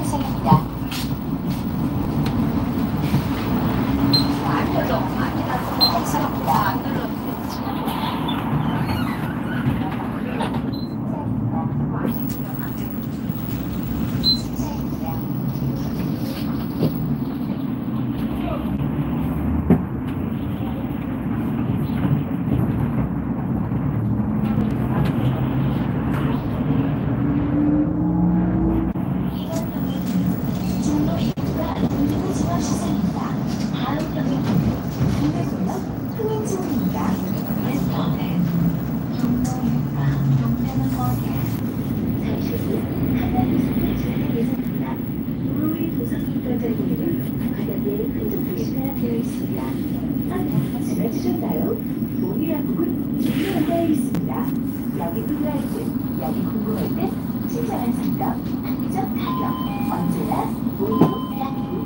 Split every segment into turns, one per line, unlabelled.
시작입니다. 시작입니다. 주셨나요? 모의 항목은 종료되어 있습니다. 여기 필요할지, 여기 궁금할 때 친절한 상담, 합리적 타격, 언제나 모유 양육.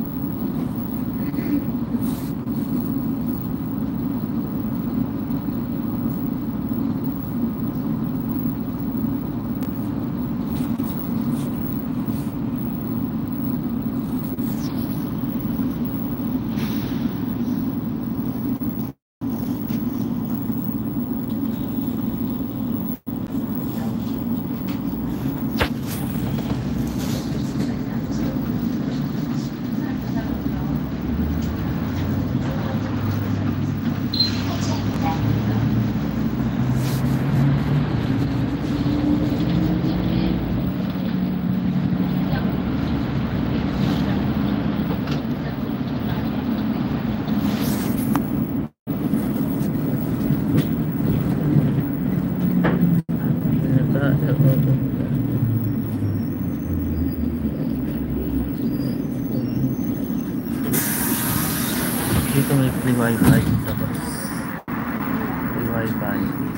Dito may free wifi sa bus. Free wifi.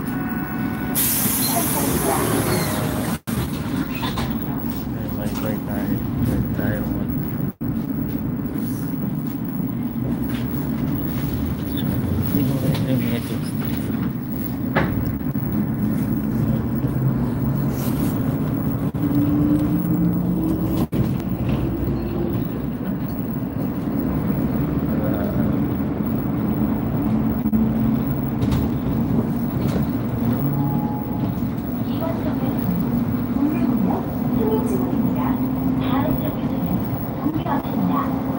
May wifi tayo. Pwede tayo hindi ko yung message.
다음 역에서는 동묘역입니다.